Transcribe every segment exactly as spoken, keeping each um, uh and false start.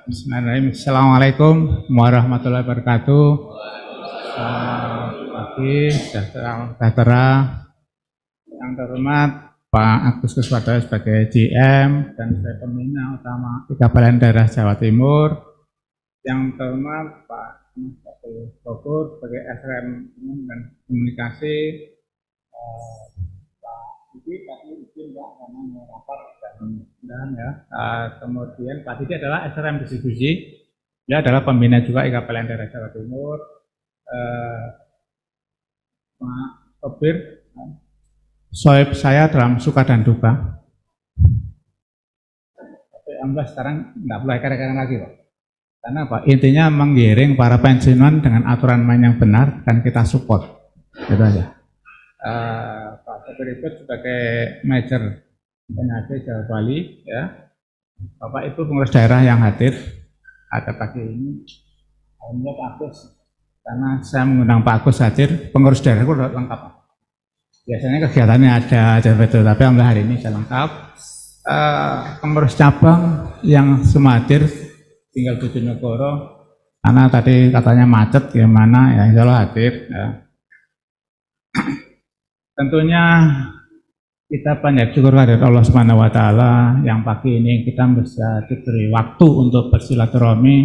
Bismillahirrahmanirrahim. Assalamualaikum warahmatullahi wabarakatuh. Selamat pagi, sejahtera. Yang terhormat Pak Agus Kuswoyo sebagai G M dan sebagai pembina utama Tiga Balai Daerah Jawa Timur. Yang terhormat Pak Bogor sebagai S R M Umum dan Komunikasi. Pak Didi tadi izin ya karena mau rapat dan ya. Uh, kemudian Pak Didi adalah S R M Distribusi. Dia adalah pembina juga Tiga Balai Daerah Jawa Timur. Uh, Pak Sobir, soeb saya dalam suka dan duka. Tapi alhamdulillah sekarang nggak perlu keren-keren lagi Pak. Karena Pak intinya menggiring para pensiunan dengan aturan main yang benar dan kita support. Gitu aja. Uh, Pak Sobir itu sebagai manajer P N H D Jawa Bali, ya. Bapak Ibu pengurus daerah yang hadir ada pagi ini, alhamdulillah Pak Agus, karena saya mengundang Pak Agus hadir, pengurus daerah itu lengkap. Biasanya kegiatannya ada, ada betul, tapi alhamdulillah hari ini saya lengkap. Uh, pengurus cabang yang semua hadir, tinggal Bojonegoro, karena tadi katanya macet, gimana, ya insya Allah hadir. Ya. Tentunya kita banyak syukur kepada Allah Subhanahu wa Ta'ala yang pagi ini kita bisa diberi waktu untuk bersilaturahmi,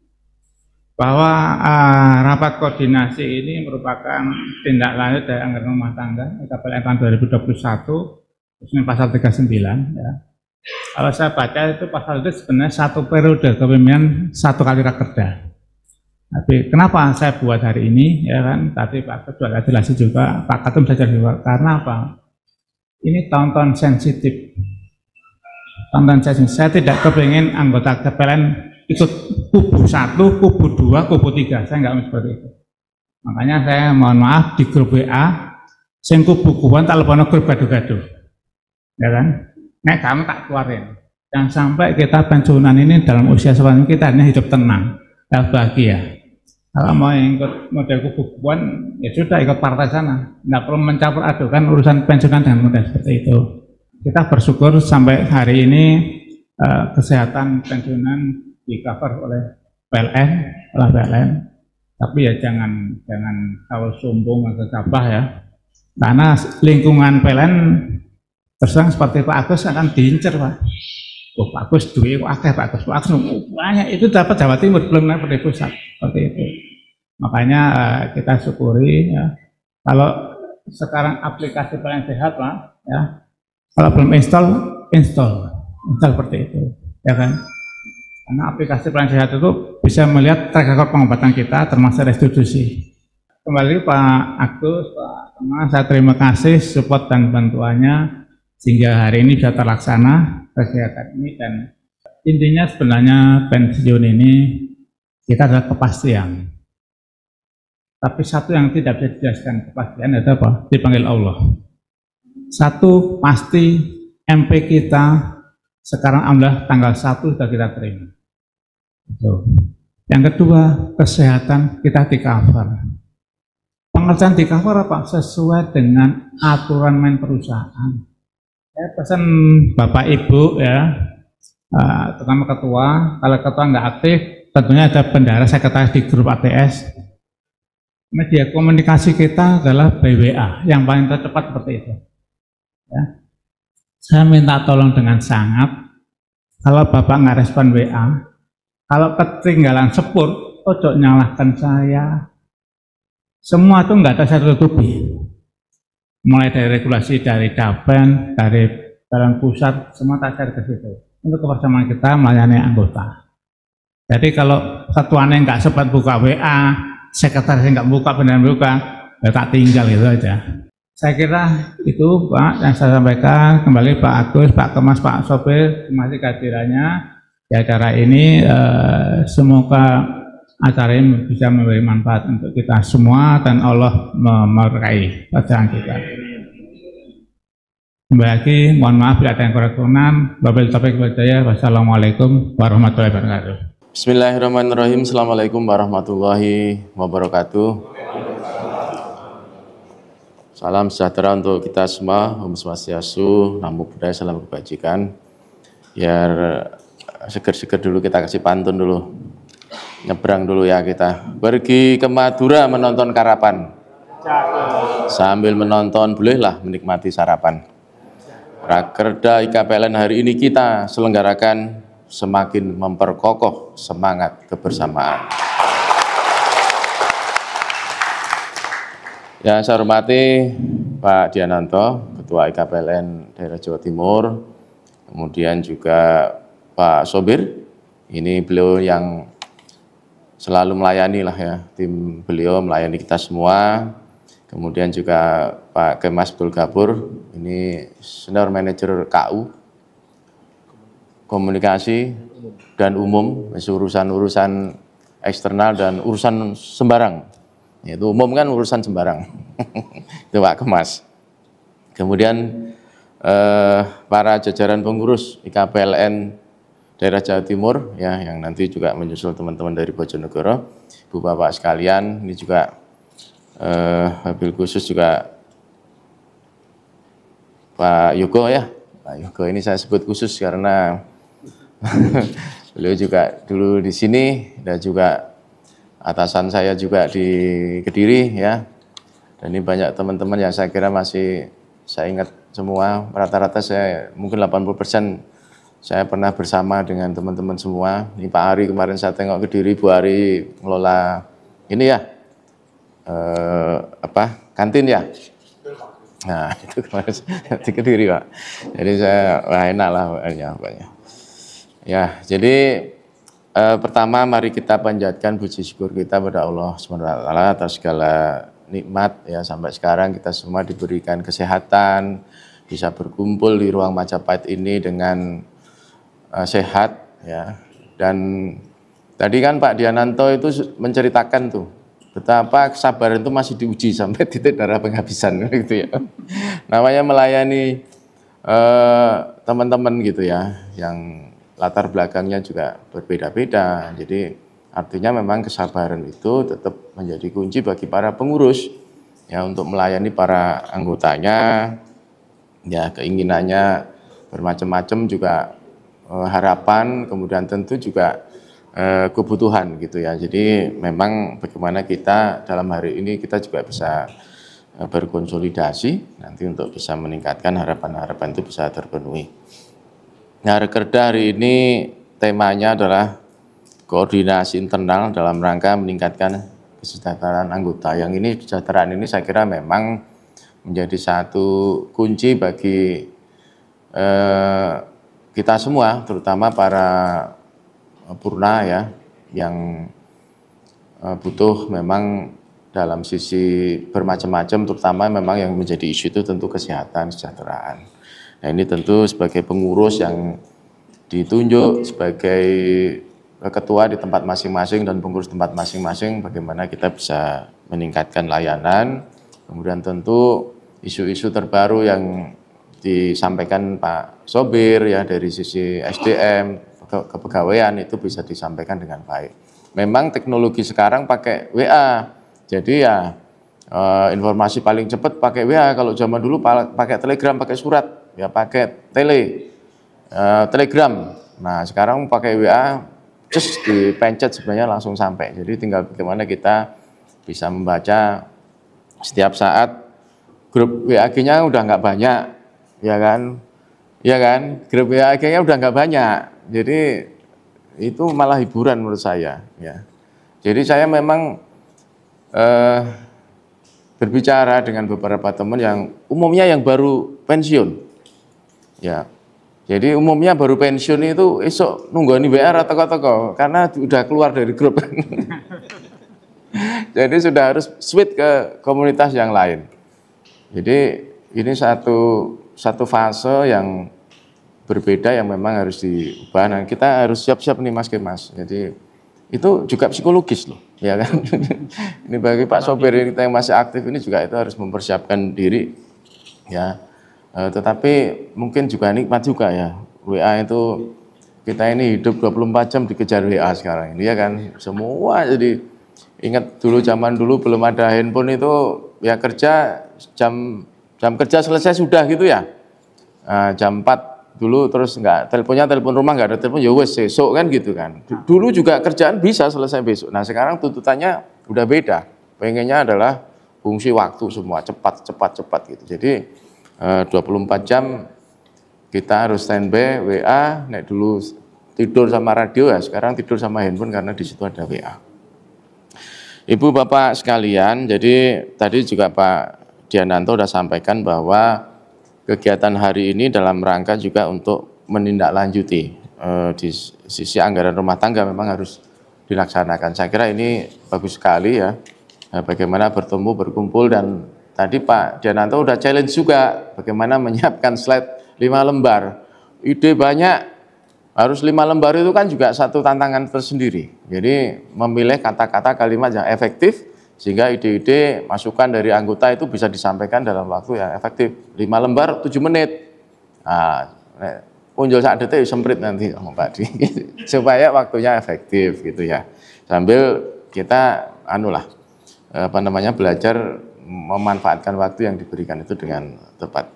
bahwa uh, rapat koordinasi ini merupakan tindak lanjut dari anggaran rumah tangga Tiga Balai tahun dua ribu dua puluh satu, khususnya pasal tiga puluh sembilan. Ya. Kalau saya baca itu pasal itu sebenarnya satu periode kepemimpinan satu kali rakerda. Tapi kenapa saya buat hari ini? Ya kan, tadi Pak Ketua jelasin juga, Pak Ketum saja juga. Karena apa? Ini tahun-tahun sensitif. Tahun-tahun sensitif. Saya tidak kepingin anggota K P L N ikut kubu satu, kubu dua, kubu tiga. Saya nggak mau seperti itu. Makanya saya mohon maaf di grup W A, sing kubu kubuan tak lepono grup gaduh-gaduh. Ya kan? Nek kamu tak keluarin. Jangan sampai kita pensiunan ini dalam usia sepanjang kita hanya hidup tenang dan bahagia. Kalau mau ikut model kubu-kubuan, ya sudah ikut partai sana. Nggak perlu mencampur adukan urusan pensiunan dengan model seperti itu. Kita bersyukur sampai hari ini eh, kesehatan pensiunan di cover oleh P L N, oleh P L N. Tapi ya jangan jangan kalau sombong atau gegabah ya. Karena lingkungan P L N terserang seperti Pak Agus akan diincar Pak. Oh Pak Agus duit kok akeh Pak Agus, Pak Agus banyak itu dapat Jawa Timur belum dapat di pusat seperti itu. Makanya uh, kita syukuri ya. Kalau sekarang aplikasi paling sehat Pak, ya. Kalau belum install, install, install seperti itu, ya kan? Karena aplikasi paling sehat itu bisa melihat track record pengobatan kita termasuk restitusi. Kembali Pak Agus, Pak Teman, saya terima kasih support dan bantuannya sehingga hari ini sudah terlaksana kegiatan ini, dan intinya sebenarnya pensiun ini kita adalah kepastian. Tapi satu yang tidak bisa dijelaskan kepastian adalah apa? Dipanggil Allah. Satu pasti M P kita sekarang alhamdulillah tanggal satu sudah kita terima. Yang kedua, kesehatan kita di cover. Pengertian di cover apa? Sesuai dengan aturan main perusahaan. Saya pesan Bapak Ibu ya, uh, terutama ketua, kalau ketua nggak aktif, tentunya ada bendahara sekretaris di grup A T S. Media komunikasi kita adalah B W A, yang paling tercepat seperti itu. Ya. Saya minta tolong dengan sangat, kalau Bapak nggak respon W A, kalau ketinggalan sepur, ojo nyalahkan saya. Semua itu nggak ada saya tutupi. Mulai dari regulasi dari Dapen, dari Badan Pusat, semua tak share ke situ. Untuk kebersamaan kita melayani anggota. Jadi kalau ketuanya nggak sempat buka W A, sekretarisnya nggak buka, benar buka, ya tak tinggal gitu aja. Saya kira itu Pak yang saya sampaikan. Kembali Pak Agus, Pak Kemas, Pak Sobir, terima kasih kehadirannya di acara ini. Eh, semoga acara ini bisa memberi manfaat untuk kita semua dan Allah memberkahi bacaan kita. Kembali lagi, mohon maaf bila ada yang kurang-kurang. Wabillahi taufiq wal hidayah. Wassalamualaikum warahmatullahi wabarakatuh. Bismillahirrahmanirrahim. Assalamualaikum warahmatullahi wabarakatuh. Salam sejahtera untuk kita semua. Om Swastiastu, Namo Buddhaya, salam kebajikan. Biar seger-seger dulu, kita kasih pantun dulu. Nyebrang dulu ya kita. Pergi ke Madura menonton karapan. Sambil menonton bolehlah menikmati sarapan. Rakerda I K P L N hari ini kita selenggarakan semakin memperkokoh semangat kebersamaan. Yang saya hormati Pak Diananto, Ketua I K P L N Daerah Jawa Timur, kemudian juga Pak Sobir, ini beliau yang selalu melayani lah ya, tim beliau melayani kita semua. Kemudian juga Pak Kemas Abdul Gabur, ini Senior Manager K U, Komunikasi dan Umum, urusan-urusan eksternal dan urusan sembarang. Itu umum kan urusan sembarang. Itu Pak Kemas. Kemudian eh, para jajaran pengurus I K P L N Daerah Jawa Timur ya, yang nanti juga menyusul teman-teman dari Bojonegoro, Ibu Bapak sekalian, ini juga eh, mobil khusus juga Pak Yogo ya. Pak Yogo ini saya sebut khusus karena beliau juga dulu di sini dan juga atasan saya juga di Kediri ya. Dan ini banyak teman-teman yang saya kira masih saya ingat semua, rata-rata saya mungkin delapan puluh persen saya pernah bersama dengan teman-teman semua. Ini Pak Ari kemarin saya tengok Kediri, Bu Ari ngelola ini ya, eh, apa, kantin ya. Nah itu kemarin di Kediri Pak. Jadi saya, wah enak lah pokoknya. Ya, jadi Eh, pertama mari kita panjatkan puji syukur kita pada Allah subhanahu wa taala atas segala nikmat ya, sampai sekarang kita semua diberikan kesehatan, bisa berkumpul di ruang Majapahit ini dengan uh, sehat ya. Dan tadi kan Pak Diananto itu menceritakan tuh betapa kesabaran itu masih diuji sampai titik darah penghabisan gitu ya. Namanya melayani teman-teman uh, gitu ya, yang latar belakangnya juga berbeda-beda. Jadi artinya memang kesabaran itu tetap menjadi kunci bagi para pengurus ya, untuk melayani para anggotanya ya, keinginannya bermacam-macam juga, eh, harapan, kemudian tentu juga eh, kebutuhan gitu ya. Jadi memang bagaimana kita dalam hari ini kita juga bisa eh, berkonsolidasi nanti untuk bisa meningkatkan harapan-harapan itu bisa terpenuhi. Nah, Rakerda hari ini temanya adalah koordinasi internal dalam rangka meningkatkan kesejahteraan anggota. Yang ini kesejahteraan ini saya kira memang menjadi satu kunci bagi eh, kita semua, terutama para purna ya, yang eh, butuh memang dalam sisi bermacam-macam, terutama memang yang menjadi isu itu tentu kesehatan, kesejahteraan. Nah ini tentu sebagai pengurus yang ditunjuk sebagai ketua di tempat masing-masing dan pengurus tempat masing-masing, bagaimana kita bisa meningkatkan layanan, kemudian tentu isu-isu terbaru yang disampaikan Pak Sobir ya dari sisi S D M, kepegawaian itu bisa disampaikan dengan baik. Memang teknologi sekarang pakai W A, jadi ya eh, informasi paling cepat pakai W A. Kalau zaman dulu pakai telegram, pakai surat, ya pakai tele, uh, telegram. Nah sekarang pakai W A, just dipencet sebenarnya langsung sampai. Jadi tinggal bagaimana kita bisa membaca setiap saat. Grup W A G-nya udah nggak banyak, ya kan? Ya kan? Grup W A G-nya udah nggak banyak. Jadi itu malah hiburan menurut saya. Ya. Jadi saya memang uh, berbicara dengan beberapa teman yang umumnya yang baru pensiun. Ya, jadi umumnya baru pensiun itu esok nunggoni W A atau toko-toko karena udah keluar dari grup. Jadi sudah harus switch ke komunitas yang lain. Jadi ini satu satu fase yang berbeda yang memang harus diubah. Nah, kita harus siap-siap nih Mas Kemas. Jadi itu juga psikologis loh, ya kan? Ini bagi Pak Sopir kita yang masih aktif ini juga itu harus mempersiapkan diri, ya. Uh, tetapi mungkin juga nikmat juga ya, W A itu kita ini hidup dua puluh empat jam dikejar W A sekarang ini ya kan, semua. Jadi ingat dulu zaman dulu belum ada handphone itu ya kerja jam jam kerja selesai sudah gitu ya, uh, jam empat dulu terus nggak teleponnya telepon rumah, nggak ada telepon ya wes besok kan gitu kan. Dulu juga kerjaan bisa selesai besok. Nah sekarang tuntutannya udah beda. Pengennya adalah fungsi waktu semua cepat cepat cepat gitu. Jadi eh, dua puluh empat jam kita harus standby, W A, nek dulu tidur sama radio ya sekarang tidur sama handphone karena di situ ada W A. Ibu Bapak sekalian, jadi tadi juga Pak Diananto sudah sampaikan bahwa kegiatan hari ini dalam rangka juga untuk menindaklanjuti eh, di sisi anggaran rumah tangga memang harus dilaksanakan. Saya kira ini bagus sekali ya, eh, bagaimana bertemu, berkumpul, dan tadi Pak Diananto sudah challenge juga bagaimana menyiapkan slide lima lembar. Ide banyak, harus lima lembar itu kan juga satu tantangan tersendiri. Jadi memilih kata-kata kalimat yang efektif, sehingga ide-ide masukan dari anggota itu bisa disampaikan dalam waktu yang efektif. lima lembar tujuh menit. Nah, punjul sak detik semprit nanti sama Pak Di. Supaya waktunya efektif gitu ya. Sambil kita anulah apa namanya belajar memanfaatkan waktu yang diberikan itu dengan tepat.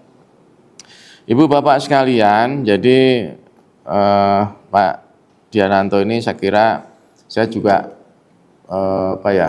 Ibu Bapak sekalian, jadi eh, Pak Diananto ini saya kira saya juga eh, apa ya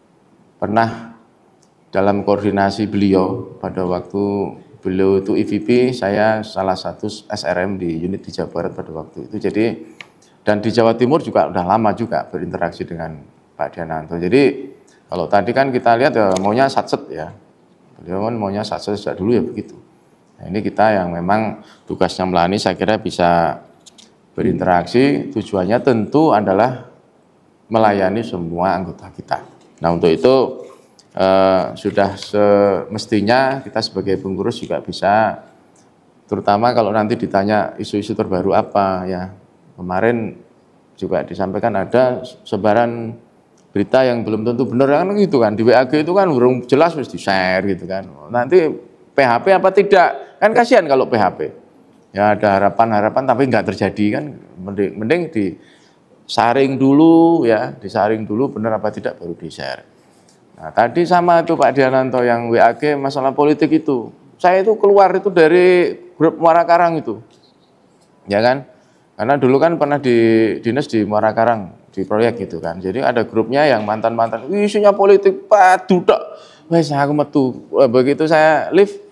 pernah dalam koordinasi beliau pada waktu beliau itu I V P, saya salah satu S R M di unit di Jawa Barat pada waktu itu. Jadi dan di Jawa Timur juga udah lama juga berinteraksi dengan Pak Diananto. Jadi kalau tadi kan kita lihat ya, maunya satset ya, beliau kan maunya satset sejak dulu ya begitu. Nah, ini kita yang memang tugasnya melayani saya kira bisa berinteraksi, tujuannya tentu adalah melayani semua anggota kita. Nah untuk itu eh, sudah semestinya kita sebagai pengurus juga bisa, terutama kalau nanti ditanya isu-isu terbaru apa ya, kemarin juga disampaikan ada sebaran berita yang belum tentu benar kan gitu kan, di W A G itu kan belum jelas harus di-share gitu kan, nanti P H P apa tidak, kan kasihan kalau P H P, ya ada harapan-harapan tapi nggak terjadi kan, mending, mending di saring dulu ya, disaring dulu benar apa tidak baru di-share. Nah, tadi sama itu Pak Diananto yang W A G masalah politik itu. Saya itu keluar itu dari grup Muara Karang itu. Ya kan? Karena dulu kan pernah di dinas di Muara Karang di proyek gitu kan. Jadi ada grupnya yang mantan-mantan, isunya politik padu tok. Wes aku metu. Begitu saya live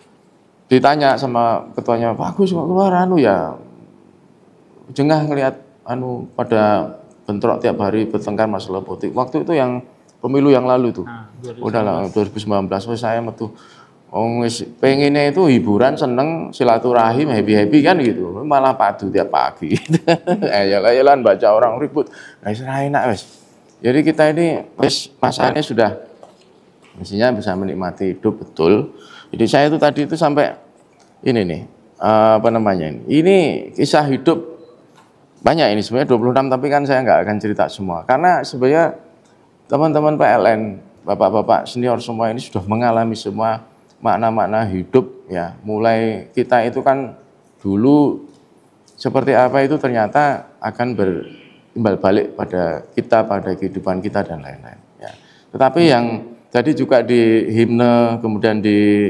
ditanya sama ketuanya, "Pak Agus kok keluar anu ya?" Jengah ngelihat anu pada bentrok tiap hari bertengkar masalah politik. Waktu itu yang pemilu yang lalu tuh. Nah, udahlah dua ribu sembilan belas wes saya metu. Oh, pengennya itu hiburan, seneng, silaturahim, happy-happy kan gitu. Malah padu tiap pagi. Ayal-ayalan baca orang ribut. Nah, enak wes. Jadi kita ini wes masanya sudah mestinya bisa menikmati hidup betul. Jadi saya itu tadi itu sampai ini nih, apa namanya ini. Ini kisah hidup banyak ini sebenarnya dua puluh enam, tapi kan saya nggak akan cerita semua karena sebenarnya teman-teman P L N, bapak-bapak senior semua ini sudah mengalami semua makna-makna hidup ya. Mulai kita itu kan dulu seperti apa itu ternyata akan berimbal balik pada kita, pada kehidupan kita dan lain-lain ya. Tetapi yang tadi juga di himne kemudian di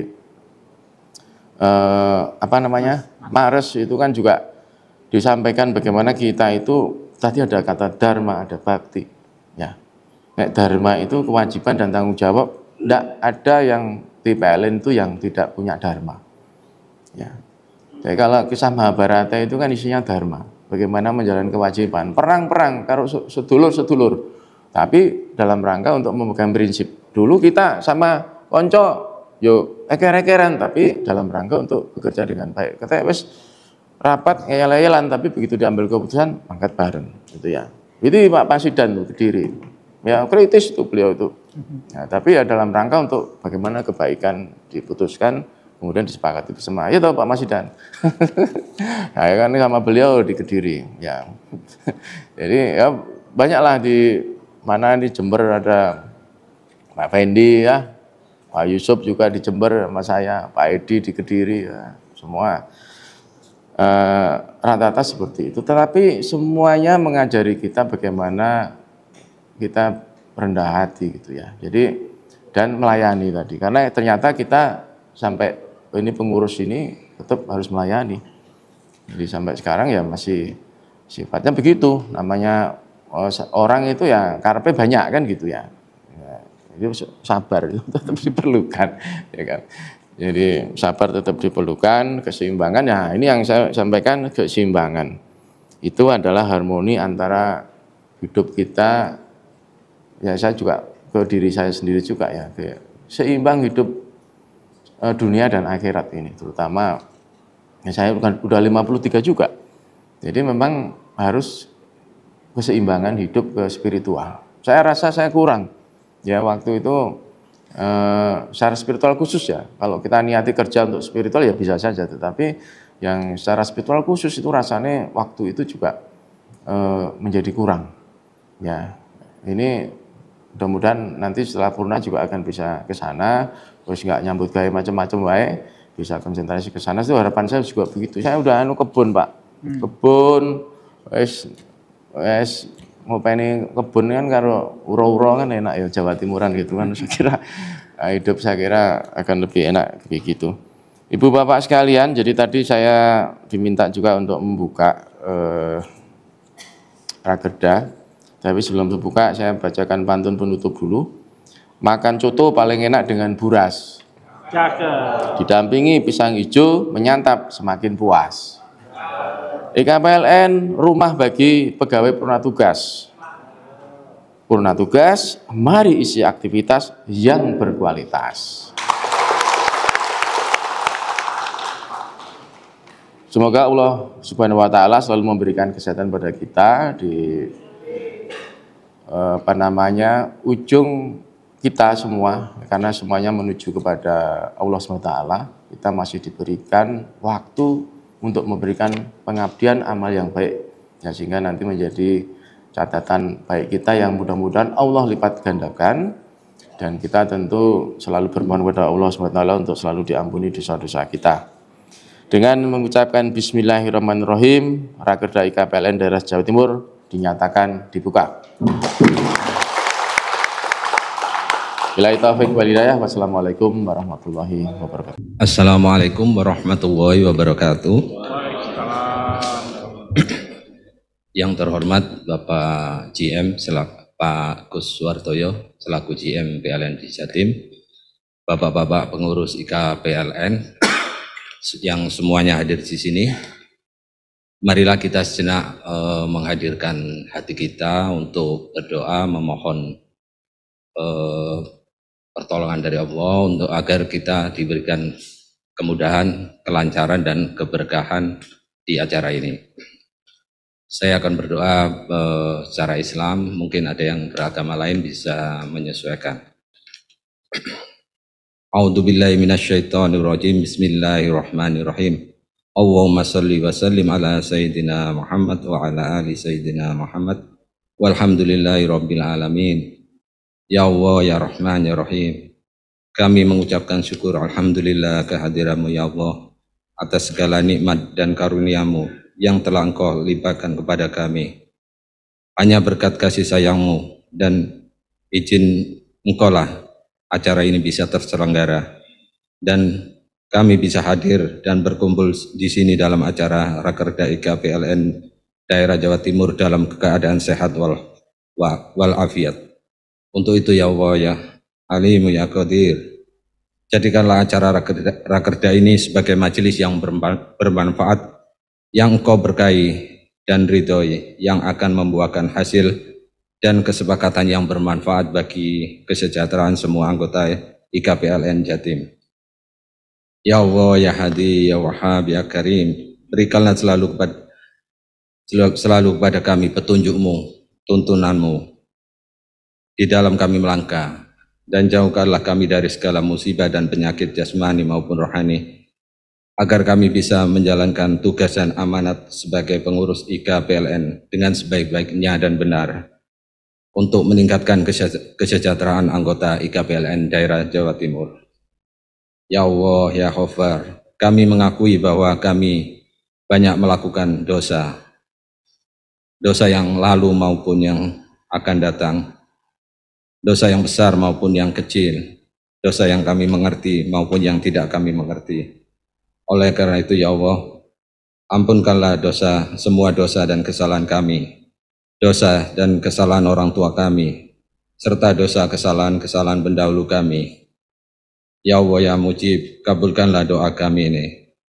eh, apa namanya Mares itu kan juga disampaikan bagaimana kita itu tadi ada kata dharma, ada bakti ya. Nek dharma itu kewajiban dan tanggung jawab, tidak ada yang di P L N itu yang tidak punya dharma ya. Jadi kalau kisah Mahabharata itu kan isinya dharma, bagaimana menjalankan kewajiban, perang-perang karo sedulur-sedulur, tapi dalam rangka untuk memegang prinsip. Dulu kita sama konco yo eker-ekeran, tapi dalam rangka untuk bekerja dengan baik. Kata wes rapat ngeyel-ngeyelan, tapi begitu diambil keputusan angkat bareng gitu ya. Itu Pak Pasidan tuh Kediri. Ya kritis itu beliau itu. Nah, tapi ya dalam rangka untuk bagaimana kebaikan diputuskan kemudian disepakati bersama. Ya tahu Pak Masidan. Nah, ya kan sama beliau di Kediri ya. Jadi ya banyaklah di mana di Jember ada Pak Fendi ya. Pak Yusuf juga di Jember sama saya, Pak Edi di Kediri ya. Semua rata-rata uh, seperti itu, tetapi semuanya mengajari kita bagaimana kita rendah hati gitu ya. Jadi dan melayani tadi, karena ternyata kita sampai ini pengurus ini tetap harus melayani. Jadi sampai sekarang ya masih sifatnya begitu. Namanya orang itu ya karpe banyak kan gitu ya. Ya itu sabar itu tetap diperlukan, ya kan. Jadi sabar tetap diperlukan, keseimbangan. Ya ini yang saya sampaikan, keseimbangan itu adalah harmoni antara hidup kita. Ya saya juga ke diri saya sendiri juga ya, seimbang hidup eh, dunia dan akhirat ini, terutama ya saya bukan udah lima puluh tiga juga. Jadi memang harus keseimbangan hidup ke spiritual. Saya rasa saya kurang ya waktu itu eh, secara spiritual khusus ya. Kalau kita niati kerja untuk spiritual ya bisa saja, tetapi yang secara spiritual khusus itu rasanya waktu itu juga eh, menjadi kurang. Ya, ini mudah-mudahan nanti setelah purna juga akan bisa ke sana, terus nggak nyambut gaya macam-macam wae, bisa konsentrasi ke sana. Itu harapan saya juga begitu. Saya udah anu kebun, Pak. Hmm. Kebun wes wes ngopeni kebun kan karo uro-uro kan enak ya, Jawa Timuran gitu kan. Saya kira hidup saya kira akan lebih enak begitu. Ibu Bapak sekalian, jadi tadi saya diminta juga untuk membuka eh, Rakerda. Tapi sebelum dibuka saya bacakan pantun penutup dulu. Makan coto paling enak dengan buras. Cakep. Didampingi pisang hijau, menyantap semakin puas. I K P L N rumah bagi pegawai purna tugas. Purna tugas, mari isi aktivitas yang berkualitas. Semoga Allah Subhanahu wa taala selalu memberikan kesehatan pada kita di apa namanya ujung kita semua, karena semuanya menuju kepada Allah subhanahu wa taala. Kita masih diberikan waktu untuk memberikan pengabdian amal yang baik ya, sehingga nanti menjadi catatan baik kita yang mudah-mudahan Allah lipat gandakan, dan kita tentu selalu bermohon kepada Allah subhanahu wa taala untuk selalu diampuni dosa-dosa kita. Dengan mengucapkan bismillahirrahmanirrahim, Rakerda I K P L N daerah Jawa Timur dinyatakan dibuka. Billahi taufiq wal hidayah. Wassalamualaikum warahmatullahi wabarakatuh. Assalamualaikum warahmatullahi wabarakatuh. Yang terhormat Bapak G M selaku Pak Gus Suwartoyo selaku G M P L N di Jatim, Bapak-bapak pengurus I K P L N yang semuanya hadir di sini. Marilah kita sejenak eh, menghadirkan hati kita untuk berdoa memohon eh, pertolongan dari Allah untuk agar kita diberikan kemudahan, kelancaran dan keberkahan di acara ini. Saya akan berdoa eh, secara Islam, mungkin ada yang beragama lain bisa menyesuaikan. A'udzubillahi minasyaitonirrajim. Bismillahirrahmanirrahim. Allahumma salli wa sallim ala sayyidina Muhammad wa ala ali sayyidina Muhammad walhamdulillahi rabbil alamin. Ya Allah, ya Rahman, ya Rahim, kami mengucapkan syukur alhamdulillah kehadiranmu ya Allah atas segala nikmat dan karuniamu yang telah Engkau limpahkan kepada kami. Hanya berkat kasih sayangmu dan izin Engkau lah acara ini bisa terselenggara dan kami bisa hadir dan berkumpul di sini dalam acara Rakerda I K P L N daerah Jawa Timur dalam keadaan sehat wal, wal afiat. Untuk itu ya Allah ya Alimu ya Qadir, jadikanlah acara Rakerda, Rakerda ini sebagai majelis yang bermanfaat, yang Engkau berkahi dan ridhoi, yang akan membuahkan hasil dan kesepakatan yang bermanfaat bagi kesejahteraan semua anggota I K P L N Jatim. Ya Allah, ya Hadi, ya Wahhab, ya Karim, berikanlah selalu kepada selalu kepada kami petunjukmu, tuntunanmu di dalam kami melangkah, dan jauhkanlah kami dari segala musibah dan penyakit jasmani maupun rohani, agar kami bisa menjalankan tugas dan amanat sebagai pengurus I K P L N dengan sebaik-baiknya dan benar untuk meningkatkan kesejahteraan anggota I K P L N daerah Jawa Timur. Ya Allah, ya Ghafar, kami mengakui bahwa kami banyak melakukan dosa, dosa yang lalu maupun yang akan datang, dosa yang besar maupun yang kecil, dosa yang kami mengerti maupun yang tidak kami mengerti. Oleh karena itu ya Allah, Ampunkanlah dosa, semua dosa dan kesalahan kami, dosa dan kesalahan orang tua kami, serta dosa kesalahan-kesalahan pendahulu kami. Ya Allah ya Mujib, kabulkanlah doa kami ini.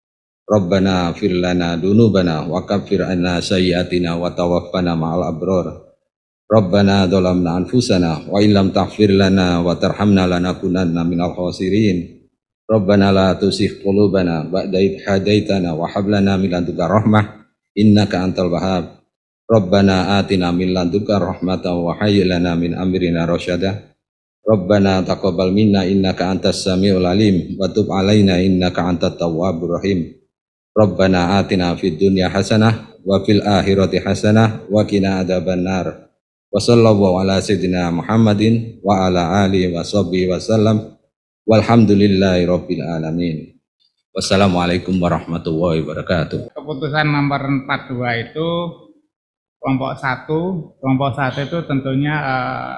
Rabbana fir lana dunubana wa kaffir anna sayyiatina wa tawaffana ma'al abrar. Rabbana dhalamna anfusana wa illam taghfir lana wa tarhamna lanakunanna minal khasirin. Rabbana la tuzigh qulubana ba'da idh hadaitana wa hab lana min ladunka rahmah innaka antal wahhab. Rabbana atina min ladunka rahmatan wa hayyi lana min amrina rasyada. Rabbana taqabbal minna innaka antas samiul alim wa tub alaina innaka antat tawwabur rahim. Rabbana atina fid dunya hasanah wa fil akhirati hasanah wa qina adzabannar. Wa sallallahu ala sayyidina Muhammadin wa ala alihi wa sahbihi wasallam. Walhamdulillahi rabbil alamin. Wassalamualaikum warahmatullahi wabarakatuh. Keputusan nomor empat puluh dua itu kelompok satu, kelompok satu itu tentunya eh,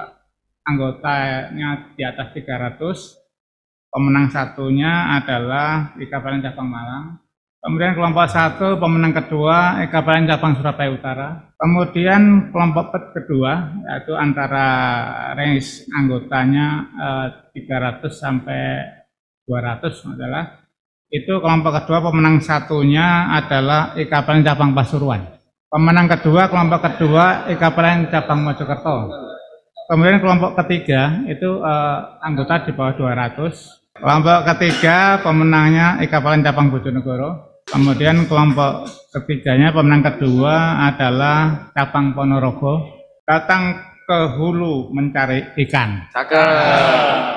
anggotanya di atas tiga ratus. Pemenang satunya adalah I K P L N Cabang Malang. Kemudian kelompok satu, pemenang kedua I K P L N Cabang Surabaya Utara. Kemudian kelompok kedua, yaitu antara range anggotanya eh, tiga ratus sampai dua ratus adalah. Itu kelompok kedua, pemenang satunya adalah I K P L N Cabang Pasuruan. Pemenang kedua, kelompok kedua I K P L N Cabang Mojokerto. Kemudian kelompok ketiga itu eh, anggota di bawah dua ratus. Kelompok ketiga pemenangnya I K P L N Cabang Bojonegoro. Kemudian kelompok ketiganya pemenang kedua adalah Cabang Ponorogo. Datang ke hulu mencari ikan. Cakep.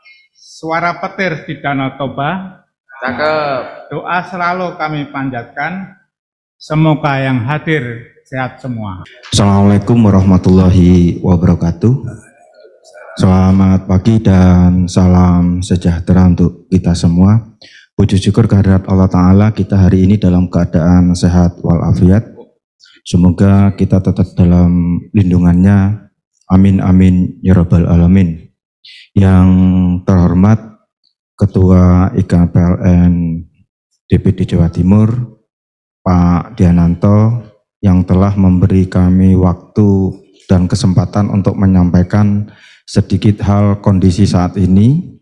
Suara petir di Danau Toba. Cakep. Doa selalu kami panjatkan. Semoga yang hadir sehat semua. Assalamualaikum warahmatullahi wabarakatuh. Selamat pagi dan salam sejahtera untuk kita semua. Puji syukur kehadirat Allah Ta'ala, kita hari ini dalam keadaan sehat walafiat. Semoga kita tetap dalam lindungannya. Amin amin ya rabbal alamin. Yang terhormat Ketua I K P L N D P D Jawa Timur, Pak Diananto, yang telah memberi kami waktu dan kesempatan untuk menyampaikan sedikit hal kondisi saat ini.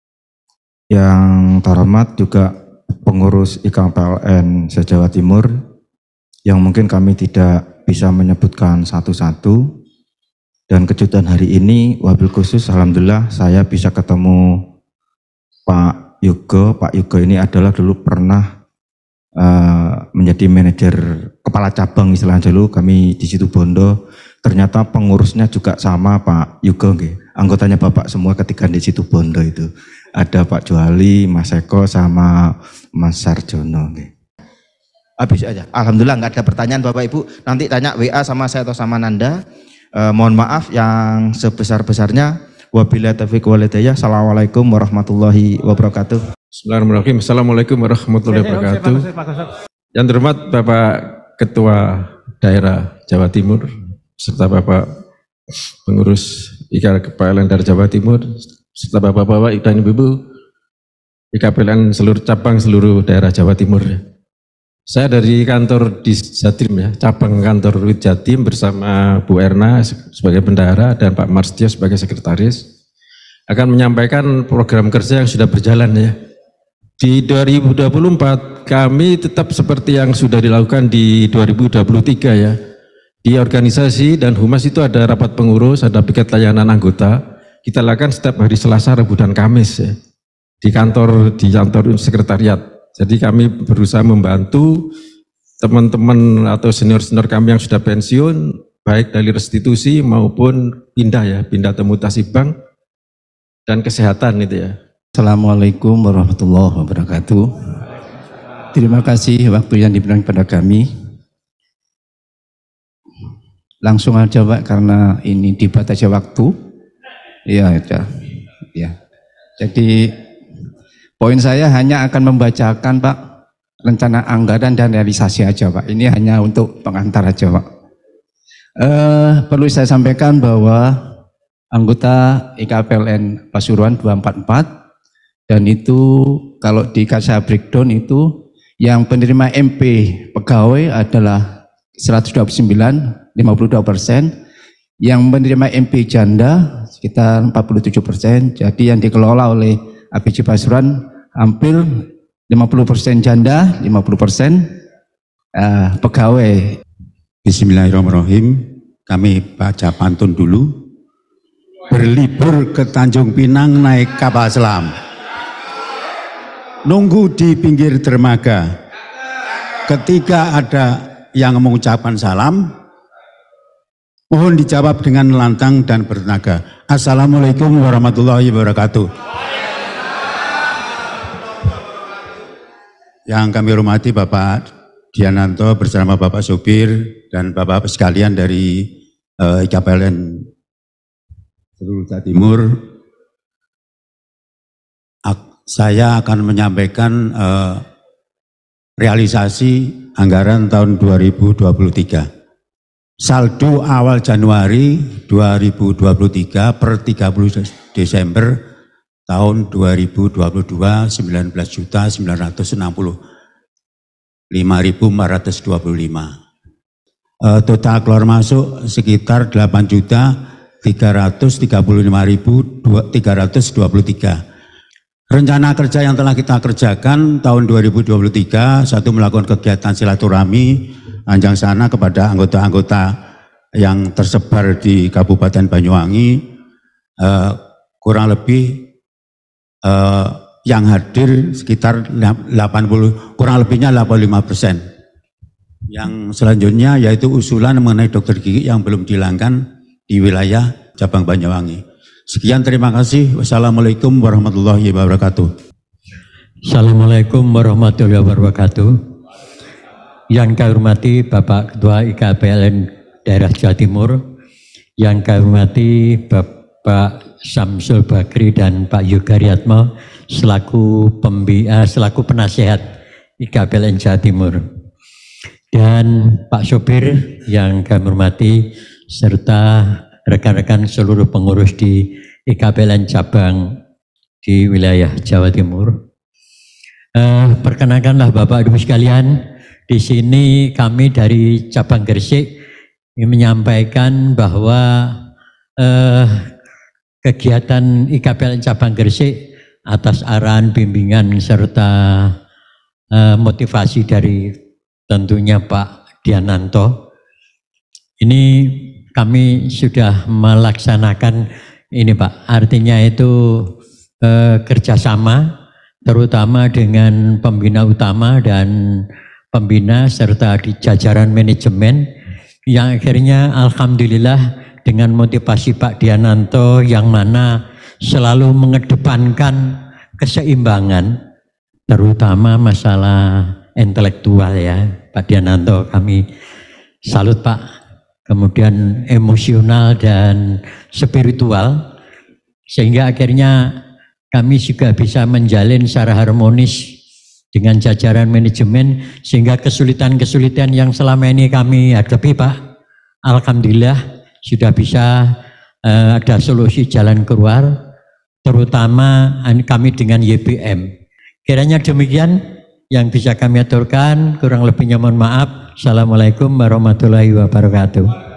Yang terhormat juga pengurus I K P L N se-Jawa Timur, yang mungkin kami tidak bisa menyebutkan satu-satu. Dan kejutan hari ini, wabil khusus alhamdulillah saya bisa ketemu Pak Yugo. Pak Yugo ini adalah dulu pernah uh, menjadi manajer kepala cabang istilahnya dulu kami di Situbondo. Ternyata pengurusnya juga sama Pak Yugo, nggih. Anggotanya Bapak semua ketika di Situbondo itu. Ada Pak Juali, Mas Eko, sama Mas Sarjono. Nggih. Habis aja. Alhamdulillah nggak ada pertanyaan Bapak Ibu. Nanti tanya W A sama saya atau sama Nanda. Eh, mohon maaf yang sebesar-besarnya. Wabillahi taufiq wal hidayah. Assalamualaikum warahmatullahi wabarakatuh. Bismillahirrahmanirrahim. Assalamualaikum warahmatullahi wabarakatuh. Yang terhormat Bapak Ketua Daerah Jawa Timur serta Bapak Pengurus I K P L N dari Jawa Timur serta Bapak-bapak dan Ibu-ibu I K P L N seluruh cabang seluruh daerah Jawa Timur. Saya dari kantor di Jatim ya, cabang kantor Wid Jatim bersama Bu Erna sebagai bendahara dan Pak Marsdio sebagai sekretaris akan menyampaikan program kerja yang sudah berjalan ya. Di dua ribu dua puluh empat kami tetap seperti yang sudah dilakukan di dua ribu dua puluh tiga ya. Di organisasi dan humas itu ada rapat pengurus, ada piket layanan anggota. Kita lakukan setiap hari Selasa, Rabu dan Kamis ya. Di kantor di kantor sekretariat. Jadi kami berusaha membantu teman-teman atau senior-senior kami yang sudah pensiun, baik dari restitusi maupun pindah ya, pindah atau mutasi bank dan kesehatan itu ya. Assalamualaikum warahmatullahi wabarakatuh. Terima kasih waktu yang diberikan kepada kami. Langsung aja Pak, karena ini dibatasi waktu. Iya, ya. Ya. Jadi poin saya hanya akan membacakan Pak rencana anggaran dan realisasi aja Pak. Ini hanya untuk pengantar aja Pak. Eh, perlu saya sampaikan bahwa anggota I K P L N Pasuruan dua ratus empat puluh empat dan itu kalau di saya breakdown itu Yang penerima M P pegawai adalah seratus dua puluh sembilan, lima puluh dua persen. Yang menerima M P janda sekitar empat puluh tujuh persen. Jadi yang dikelola oleh A P J Pasuruan hampir lima puluh persen janda, lima puluh persen uh, pegawai. Bismillahirrahmanirrahim. Kami baca pantun dulu. Berlibur ke Tanjung Pinang naik kapal selam. Nunggu di pinggir dermaga. Ketika ada yang mengucapkan salam, mohon dijawab dengan lantang dan bertenaga. Assalamualaikum warahmatullahi wabarakatuh. Yang kami hormati Bapak Diananto bersama Bapak Sopir dan Bapak sekalian dari uh, I K P L N seluruh Jawa Timur, saya akan menyampaikan uh, realisasi anggaran tahun dua ribu dua puluh tiga. Saldo awal Januari dua ribu dua puluh tiga per tiga puluh Desember tahun dua ribu dua puluh dua sembilan belas juta sembilan ratus enam puluh lima ribu empat ratus dua puluh lima. Uh, total keluar masuk sekitar delapan juta tiga ratus tiga puluh lima ribu tiga ratus dua puluh tiga. Rencana kerja yang telah kita kerjakan tahun dua ribu dua puluh tiga, satu melakukan kegiatan silaturahmi anjang sana kepada anggota-anggota yang tersebar di Kabupaten Banyuwangi, uh, kurang lebih uh, yang hadir sekitar delapan puluh, kurang lebihnya delapan puluh lima persen. Yang selanjutnya yaitu usulan mengenai dokter gigi yang belum dihilangkan di wilayah cabang Banyuwangi. Sekian, terima kasih. Wassalamualaikum warahmatullahi wabarakatuh. Assalamualaikum warahmatullahi wabarakatuh. Yang kami hormati Bapak Ketua I K P L N Daerah Jawa Timur, yang kami hormati Bapak Samsul Bakri dan Pak Yoga Riatmo selaku pembina, selaku penasehat I K P L N Jawa Timur, dan Pak Sopir yang kami hormati serta rekan-rekan seluruh pengurus di I K P L N cabang di wilayah Jawa Timur. Uh, perkenalkanlah Bapak Ibu sekalian, di sini kami dari cabang Gresik menyampaikan bahwa uh, kegiatan I K P L N cabang Gresik atas arahan bimbingan serta uh, motivasi dari tentunya Pak Diananto, ini kami sudah melaksanakan ini Pak, artinya itu eh, kerjasama terutama dengan pembina utama dan pembina serta di jajaran manajemen yang akhirnya alhamdulillah dengan motivasi Pak Diananto yang mana selalu mengedepankan keseimbangan terutama masalah intelektual ya Pak Diananto, kami salut Pak. Kemudian emosional dan spiritual, sehingga akhirnya kami juga bisa menjalin secara harmonis dengan jajaran manajemen, sehingga kesulitan-kesulitan yang selama ini kami hadapi Pak, alhamdulillah sudah bisa uh, ada solusi jalan keluar, terutama kami dengan Y B M. Kiranya demikian yang bisa kami aturkan, kurang lebihnya mohon maaf. Assalamualaikum warahmatullahi wabarakatuh.